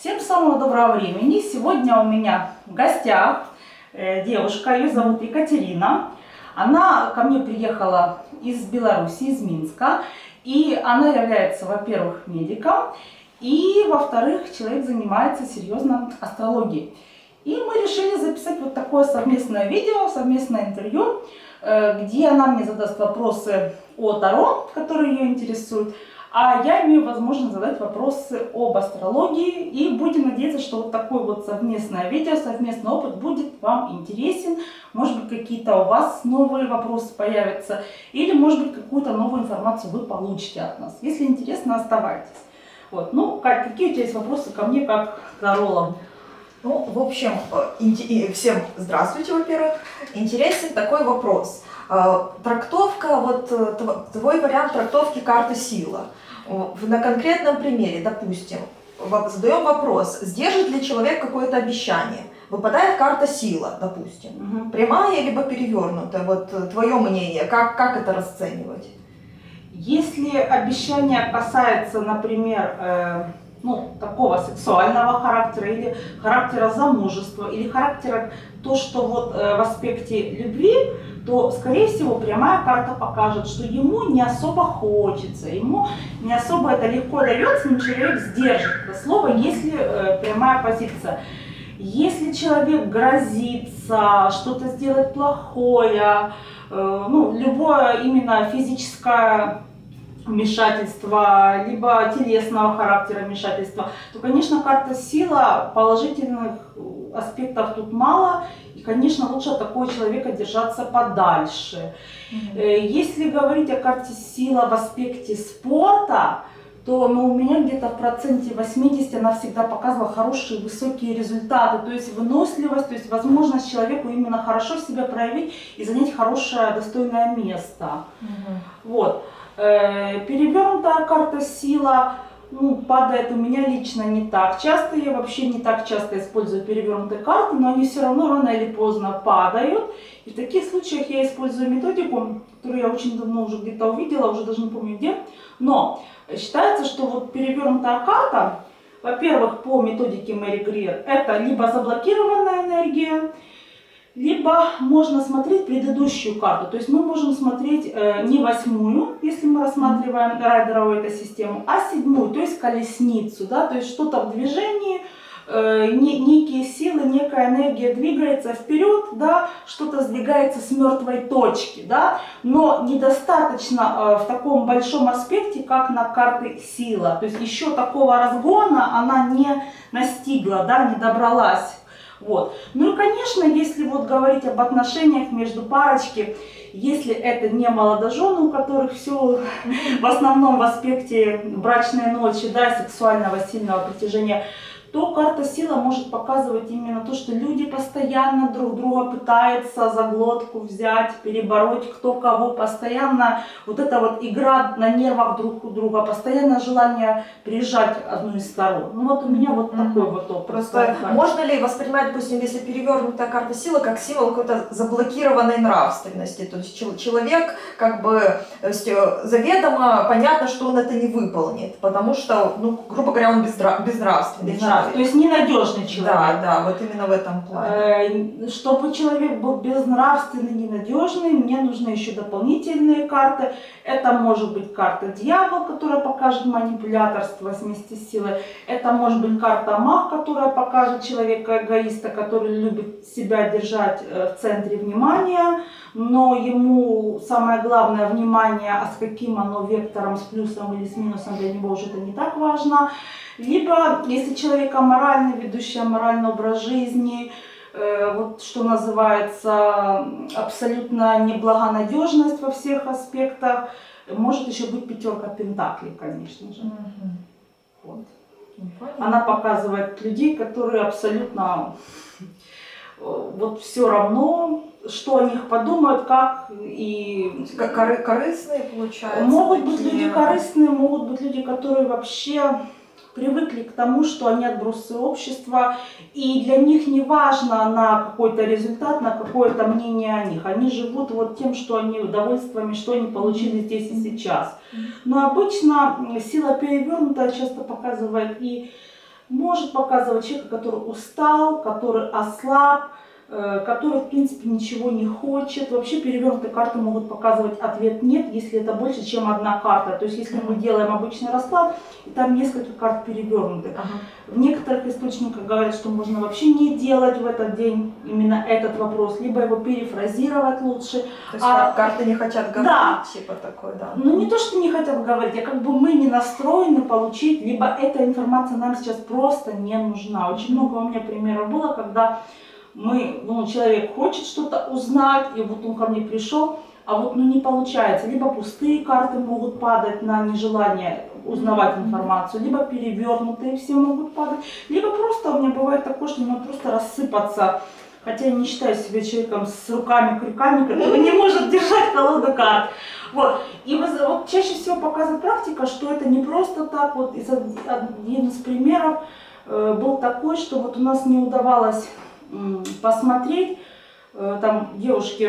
Всем самого доброго времени. Сегодня у меня в гостях девушка, ее зовут Екатерина. Она ко мне приехала из Беларуси, из Минска. И она является, во-первых, медиком, и, во-вторых, человек занимается серьезно астрологией. И мы решили записать вот такое совместное видео, совместное интервью, где она мне задаст вопросы о Таро, которые ее интересуют, а я имею возможность задать вопросы об астрологии. И будем надеяться, что вот такое вот совместное видео, совместный опыт будет вам интересен. Может быть, какие-то у вас новые вопросы появятся, или, может быть, какую-то новую информацию вы получите от нас. Если интересно, оставайтесь. Вот. Ну, Кать, какие у тебя есть вопросы ко мне, как к тарологу? Ну, в общем, всем здравствуйте, во-первых. Интересен такой вопрос. Трактовка, вот твой вариант трактовки карты сила. На конкретном примере, допустим, задаем вопрос, сдержит ли человек какое-то обещание. Выпадает карта сила, допустим, прямая либо перевернутая. Вот твое мнение, как это расценивать? Если обещание касается, например, такого сексуального характера, или характера замужества, или характера то, что вот в аспекте любви, то, скорее всего, прямая карта покажет, что ему не особо хочется, ему не особо это легко дается, но человек сдержит это слово, если прямая позиция. Если человек грозится что-то сделать плохое, любое именно физическое вмешательства, либо телесного характера вмешательства, то, конечно, карта сила, положительных аспектов тут мало, и, конечно, лучше от такого человека держаться подальше. Если говорить о карте сила в аспекте спорта, то у меня где-то в проценте 80 она всегда показывала хорошие высокие результаты, то есть выносливость, то есть возможность человеку именно хорошо себя проявить и занять хорошее достойное место. Вот. Перевернутая карта сила падает у меня лично не так часто, я вообще не так часто использую перевернутые карты, но они все равно рано или поздно падают. И в таких случаях я использую методику, которую я очень давно уже где-то увидела, уже даже не помню где. Но считается, что вот перевернутая карта, во-первых, по методике Мэри Гриер, это либо заблокированная энергия, либо можно смотреть предыдущую карту. То есть мы можем смотреть не восьмую, если мы рассматриваем райдеровую эту систему, а седьмую, то есть колесницу. Да? То есть что-то в движении, некие силы, некая энергия двигается вперед, да? Что-то сдвигается с мертвой точки. Да? Но недостаточно в таком большом аспекте, как на карте сила. То есть еще такого разгона она не настигла, да? Не добралась. Вот. Ну и, конечно, если вот говорить об отношениях между парочки, если это не молодожены, у которых все в основном в аспекте брачной ночи, да, сексуального сильного притяжения, то карта сила может показывать именно то, что люди постоянно друг друга пытаются за глотку взять, перебороть кто кого, постоянно вот эта вот игра на нервах друг у друга, постоянно желание прижать одну из сторон. Ну вот у меня вот такой вот опыт. Просто можно ли воспринимать, допустим, если перевернутая карта силы, как символ какой-то заблокированной нравственности? То есть человек как бы заведомо понятно, что он это не выполнит, потому что, грубо говоря, он безнравственный. То есть ненадежный человек. Да, вот именно в этом плане. Чтобы человек был безнравственный, ненадежный, мне нужны еще дополнительные карты. Это может быть карта дьявол, которая покажет манипуляторство вместе с силой. Это может быть карта маг, которая покажет человека эгоиста, который любит себя держать в центре внимания, но ему самое главное внимание, а с каким оно вектором, с плюсом или с минусом, для него уже это не так важно. Либо, если человек аморальный, ведущий аморальный образ жизни, вот что называется абсолютно неблагонадежность во всех аспектах, может еще быть пятерка пентаклей, конечно же. Вот. Она показывает людей, которые абсолютно вот все равно, что о них подумают, как и... Корыстные, получается? Могут быть люди корыстные, могут быть люди, которые вообще привыкли к тому, что они отбросы общества, и для них не важно на какой-то результат, на какое-то мнение о них. Они живут вот тем, что они удовольствиями, что они получили здесь и сейчас. Но обычно сила перевернутая часто показывает и может показывать человека, который устал, который ослаб, который, в принципе, ничего не хочет. Вообще перевернутые карты могут показывать ответ «нет», если это больше, чем одна карта. То есть, если мы делаем обычный расклад, и там несколько карт перевернуты. В некоторых источниках говорят, что можно вообще не делать в этот день именно этот вопрос, либо его перефразировать лучше. То есть карты не хотят говорить, да. Типа такой, да. Ну не то, что не хотят говорить, а как бы мы не настроены получить, либо эта информация нам сейчас просто не нужна. Очень много у меня примеров было, когда человек хочет что-то узнать, и вот он ко мне пришел, а вот не получается. Либо пустые карты могут падать на нежелание узнавать информацию, либо перевернутые все могут падать, либо просто у меня бывает такое, что могут просто рассыпаться. Хотя я не считаю себя человеком с руками-крюками, который не может держать колоду карт. Вот. И вот чаще всего показывает практика, что это не просто так. Вот один из примеров был такой, что вот у нас не удавалось посмотреть, там девушки,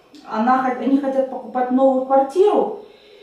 они хотят покупать новую квартиру,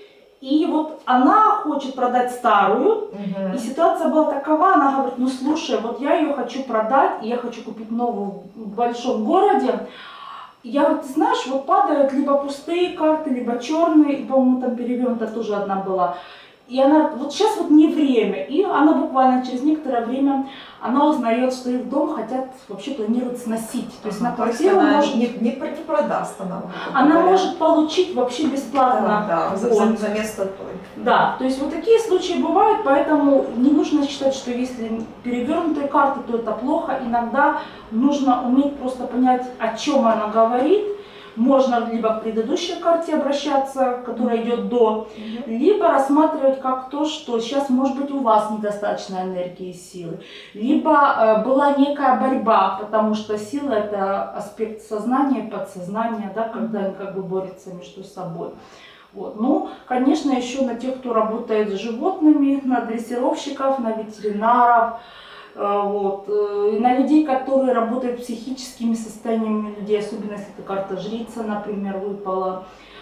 и вот она хочет продать старую, и ситуация была такова, она говорит, ну слушай, вот я ее хочу продать, и я хочу купить новую в большом городе. Я говорю, ты знаешь, вот падают либо пустые карты, либо черные, и, по-моему, там перевернутая тоже одна была. И она, вот сейчас вот не время, и она буквально через некоторое время, она узнает, что их дом хотят, вообще планируют сносить. То есть на квартиру может... не продаст она. Она может получить вообще бесплатно. Да, за место той. Да, то есть вот такие случаи бывают, поэтому не нужно считать, что если перевернутые карты, то это плохо. Иногда нужно уметь просто понять, о чем она говорит. Можно либо к предыдущей карте обращаться, которая идет до, либо рассматривать как то, что сейчас, может быть, у вас недостаточно энергии и силы, либо была некая борьба, потому что сила – это аспект сознания и подсознания, да, когда они как бы борются между собой. Вот. Ну, конечно, еще на тех, кто работает с животными, на дрессировщиков, на ветеринаров, вот. И на людей, которые работают с психическими состояниями людей, особенно если это карта жрица, например, выпала.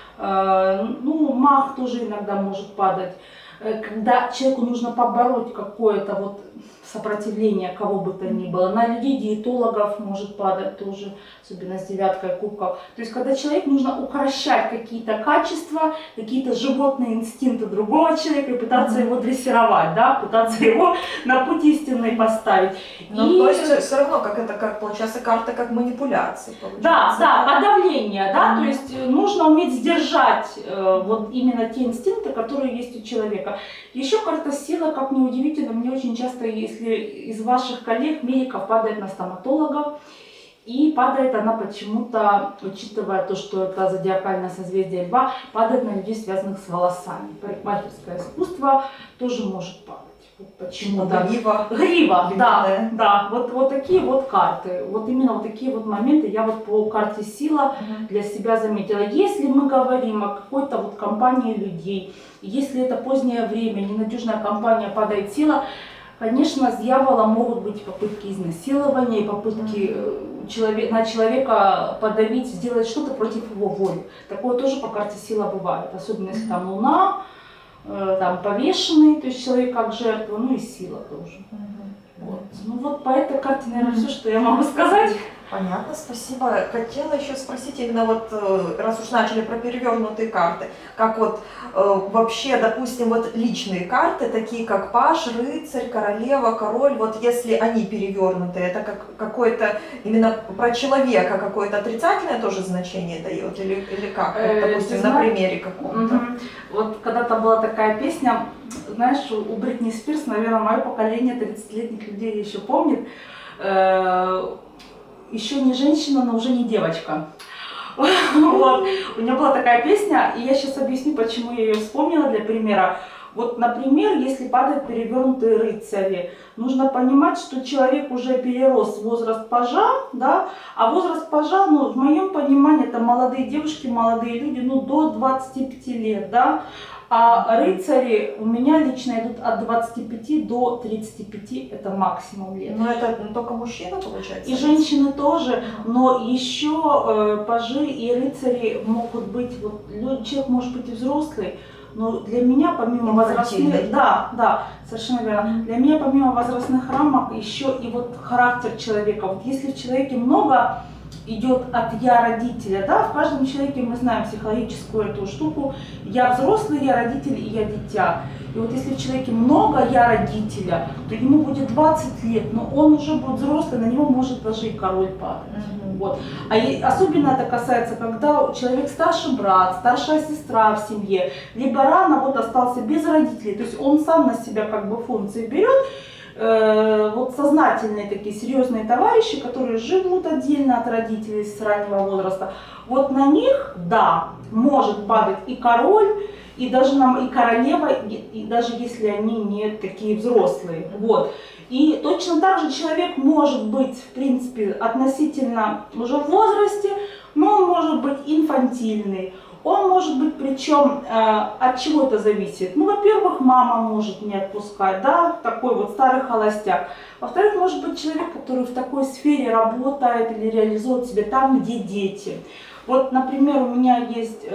Ну, маг тоже иногда может падать. Когда человеку нужно побороть какое-то вот сопротивление, кого бы то ни было. На людей диетологов может падать тоже, особенно с девяткой кубков. То есть, когда человеку нужно укращать какие-то качества, какие-то животные инстинкты другого человека и пытаться его дрессировать, да, пытаться его на путь истинный поставить. Но то есть все равно, как получается, карта как манипуляции. Да, подавление, да, то есть нужно уметь сдержать вот именно те инстинкты, которые есть у человека. Еще карта сила, как ни удивительно, мне очень часто, если из ваших коллег, медиков, падает на стоматологов, и падает она почему-то, учитывая то, что это зодиакальное созвездие Льва, падает на людей, связанных с волосами. Парикмахерское искусство тоже может падать. Почему-то. Грива, да. Вот такие вот карты. Вот именно вот такие вот моменты я вот по карте сила для себя заметила. Если мы говорим о какой-то вот компании людей, если это позднее время, ненадежная компания, падает сила, конечно, с дьяволом могут быть попытки изнасилования и попытки на человека подавить, сделать что-то против его воли. Такое тоже по карте сила бывает, особенно если там луна, там повешенный, то есть человек как жертва, ну и сила тоже. Вот. Ну вот по этой карте, наверное, все, что я могу сказать. Понятно, спасибо. Хотела еще спросить именно вот, раз уж начали про перевернутые карты, как вот вообще, допустим, вот личные карты, такие как паж, рыцарь, королева, король, вот если они перевернутые, это как какое-то именно про человека какое-то отрицательное тоже значение дает или как, допустим, на примере каком-то? Вот когда-то была такая песня, знаешь, у Бритни Спирс, наверное, мое поколение 30-летних людей еще помнит, еще не женщина, но уже не девочка. Вот. У меня была такая песня, и я сейчас объясню, почему я ее вспомнила для примера. Вот, например, если падают перевернутые рыцари, нужно понимать, что человек уже перерос возраст пажа, да, а возраст пажа, ну, в моем понимании, это молодые девушки, молодые люди, ну, до 25 лет, да. А рыцари у меня лично идут от 25 до 35, это максимум лет. Но это только мужчина, получается? И женщины тоже, но еще пажи и рыцари могут быть, вот, человек может быть и взрослый, Но для меня помимо возрастных, да, совершенно верно. Для меня помимо возрастных рамок еще и вот характер человека. Вот если в человеке много идет от я родителя, да, в каждом человеке мы знаем психологическую эту штуку, я взрослый, я родитель и я дитя. И вот если в человеке много я родителя, то ему будет 20 лет, но он уже будет взрослый, на него может даже и король падать. Вот. Особенно это касается, когда человек старший брат, старшая сестра в семье, либо рано вот остался без родителей, то есть он сам на себя как бы функции берет. Вот сознательные такие серьезные товарищи, которые живут отдельно от родителей с раннего возраста, вот на них, да, может падать и король, и даже и королева, и даже если они не такие взрослые. Вот. И точно так же человек может быть, в принципе, относительно уже в возрасте, но он может быть инфантильный. Он может быть, причем от чего это зависит? Ну, во-первых, мама может не отпускать, да, такой вот старый холостяк. Во-вторых, может быть человек, который в такой сфере работает или реализует себя там, где дети. Вот, например, у меня есть,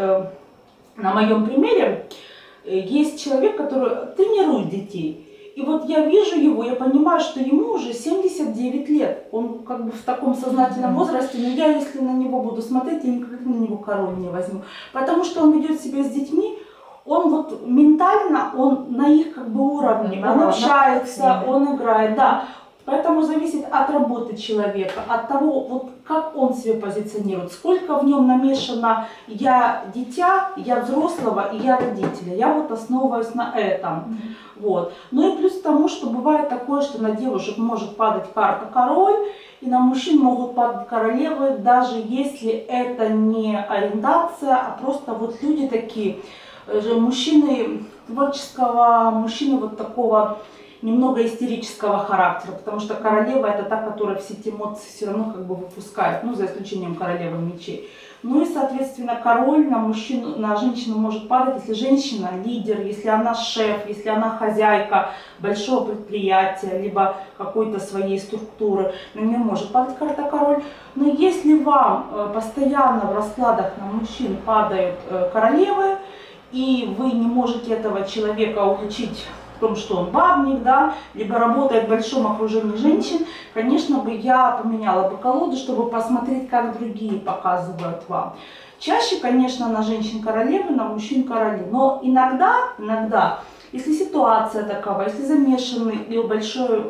на моем примере, есть человек, который тренирует детей. И вот я вижу его, я понимаю, что ему уже 79 лет. Он как бы в таком сознательном возрасте, но я, если на него буду смотреть, я никогда на него король не возьму. Потому что он ведет себя с детьми, он вот ментально, он на их как бы уровне, он общается, он играет, да. Поэтому зависит от работы человека, от того, вот как он себя позиционирует, сколько в нем намешано я дитя, я взрослого и я родителя. Я вот основываюсь на этом. Вот. Ну и плюс к тому, что бывает такое, что на девушек может падать карта король, и на мужчин могут падать королевы, даже если это не ориентация, а просто вот люди такие, мужчины творческого, мужчины вот такого немного истерического характера, потому что королева это та, которая все эти эмоции все равно как бы выпускает, ну за исключением королевы мечей. Ну и соответственно король на мужчину, на женщину может падать, если женщина лидер, если она шеф, если она хозяйка большого предприятия, либо какой-то своей структуры, на нее может падать карта король. Но если вам постоянно в раскладах на мужчин падают королевы, и вы не можете этого человека уличить в том, что он бабник, да, либо работает в большом окружении женщин, конечно бы я поменяла бы колоду, чтобы посмотреть, как другие показывают вам. Чаще, конечно, на женщин королевы, на мужчин короли, но иногда, если ситуация такова, если замешаны и большое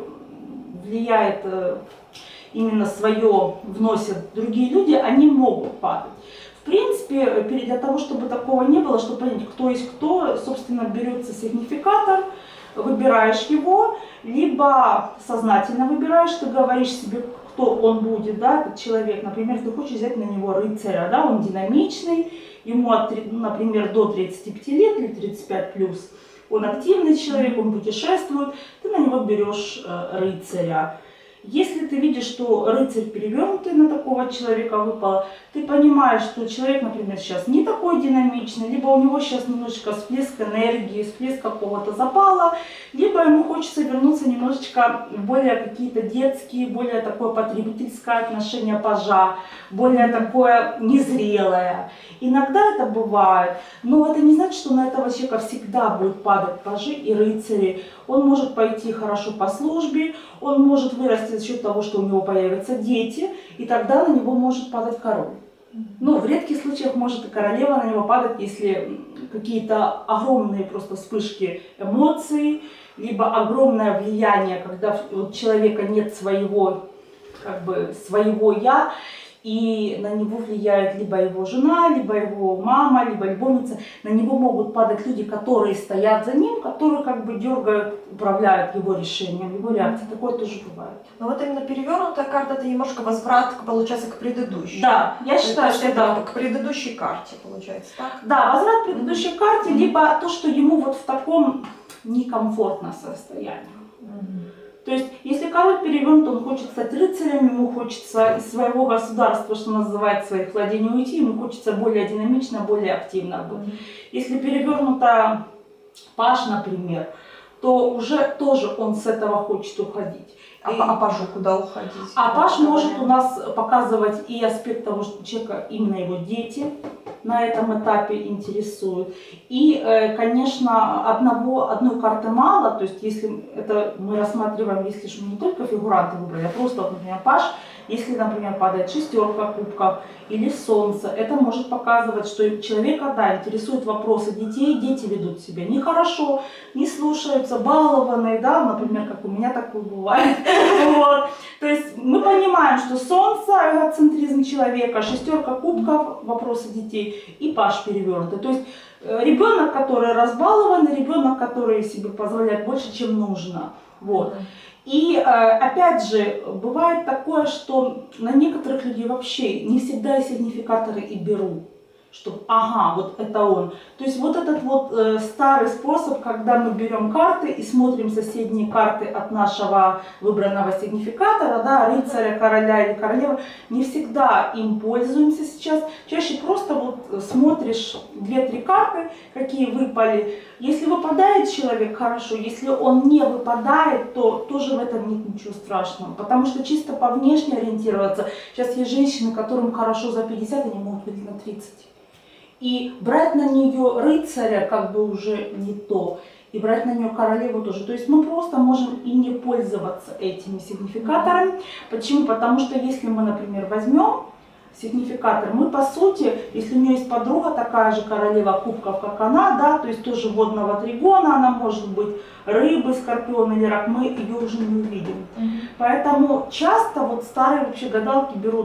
влияет именно свое, вносят другие люди, они могут падать. В принципе, для того, чтобы такого не было, чтобы понять, кто есть кто, собственно, берется сигнификатор, выбираешь его, либо сознательно выбираешь, ты говоришь себе, кто он будет, да, этот человек. Например, ты хочешь взять на него рыцаря, да, он динамичный, ему, например, до 35 лет или 35 плюс, он активный человек, он путешествует, ты на него берешь рыцаря. Если ты видишь, что рыцарь перевернутый на такого человека выпал, ты понимаешь, что человек, например, сейчас не такой динамичный, либо у него сейчас немножечко всплеск энергии, всплеск какого-то запала, либо ему хочется вернуться немножечко в более какие-то детские, более такое потребительское отношение пажа, более такое незрелое. Иногда это бывает, но это не значит, что на этого человека всегда будут падать пажи и рыцари. Он может пойти хорошо по службе, он может вырасти за счет того, что у него появятся дети, и тогда на него может падать король. Ну, в редких случаях может и королева на него падать, если какие-то огромные просто вспышки эмоций, либо огромное влияние, когда у человека нет своего, как бы, своего «я», и на него влияет либо его жена, либо его мама, либо любовница. На него могут падать люди, которые стоят за ним, которые как бы дергают, управляют его решением, его реакцией. Такое тоже бывает. Но вот именно перевернутая карта — это немножко возврат, получается, к предыдущей. Да, я считаю, что да. К предыдущей карте, получается, так? Да, возврат к предыдущей карте, либо то, что ему вот в таком некомфортном состоянии. То есть, если король перевернут, он хочет стать рыцарем, ему хочется из своего государства, что называется, своих владений уйти, ему хочется более динамично, более активно быть. Если перевернута паж, например, то уже тоже он с этого хочет уходить. А пажу куда уходить? А паж может у нас показывать и аспект того, что у человека именно его дети, на этом этапе интересует. И, конечно, одной карты мало, то есть если это мы рассматриваем, если же мы не только фигуранты выбрали, а просто, например, паж, если, например, падает шестерка кубков или солнце, это может показывать, что человека, да, интересуют вопросы детей, дети ведут себя нехорошо, не слушаются, балованные, да, например, как у меня такое бывает. Вот. То есть мы понимаем, что солнце, эгоцентризм человека, шестерка кубков, вопросы детей и паж перевернутый. То есть ребенок, который разбалованный, ребенок, который себе позволяет больше, чем нужно. Вот. И опять же, бывает такое, что на некоторых людей вообще не всегда сигнификаторы и берут, что ага, вот это он. То есть вот этот вот старый способ, когда мы берем карты и смотрим соседние карты от нашего выбранного сигнификатора, да, рыцаря, короля или королевы, не всегда им пользуемся сейчас. Чаще просто вот смотришь 2-3 карты, какие выпали. Если выпадает человек, хорошо, если он не выпадает, то тоже в этом нет ничего страшного, потому что чисто по внешне ориентироваться. Сейчас есть женщины, которым хорошо за 50, они могут быть на 30. И брать на нее рыцаря как бы уже не то, и брать на нее королеву тоже. То есть мы просто можем и не пользоваться этими сигнификаторами. Почему? Потому что если мы, например, возьмем сигнификатор, мы по сути, если у нее есть подруга такая же королева кубков, как она, да, то есть тоже водного тригона, она может быть рыбы, скорпион или рак, мы ее уже не увидим. Поэтому часто вот старые вообще гадалки берут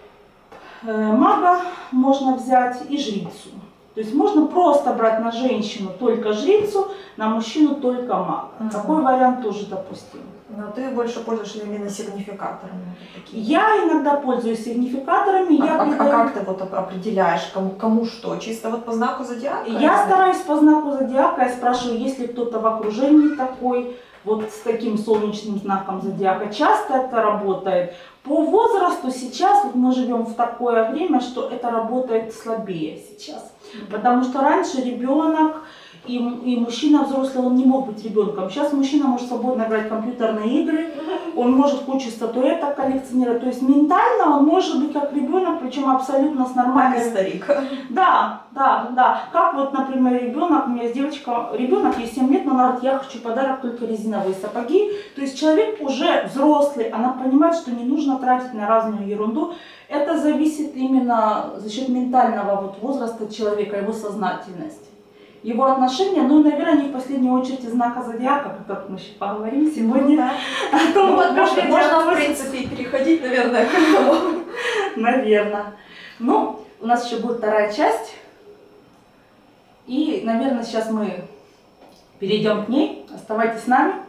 мага, можно взять и жрицу. То есть можно просто брать на женщину только жрицу, на мужчину только мага. Такой вариант тоже допустим. Но ты больше пользуешься именно сигнификаторами? Я иногда пользуюсь сигнификаторами. А как ты вот определяешь, кому что? Чисто вот по знаку зодиака? Я стараюсь по знаку зодиака, я спрашиваю, есть ли кто-то в окружении такой, вот с таким солнечным знаком зодиака. Часто это работает. По возрасту сейчас, вот мы живем в такое время, что это работает слабее сейчас. Потому что раньше ребенок и мужчина взрослый, он не мог быть ребенком. Сейчас мужчина может свободно играть в компьютерные игры, он может кучу статуэток коллекционировать. То есть ментально он может быть как ребенок, причем абсолютно с нормальным... старик. Да. Как вот, например, ребенок, у меня есть девочка, ребенок, ей 7 лет, но она говорит, я хочу подарок только резиновые сапоги. То есть человек уже взрослый, она понимает, что не нужно тратить на разную ерунду. Это зависит именно за счет ментального вот возраста человека, его сознательности. Его отношения, ну, наверное, не в последнюю очередь из знака зодиака, о котором мы еще поговорим сегодня. Можно, в принципе, и переходить, наверное, к этому. Наверное. Ну, у нас еще будет вторая часть. И, наверное, сейчас мы перейдем к ней. Оставайтесь с нами.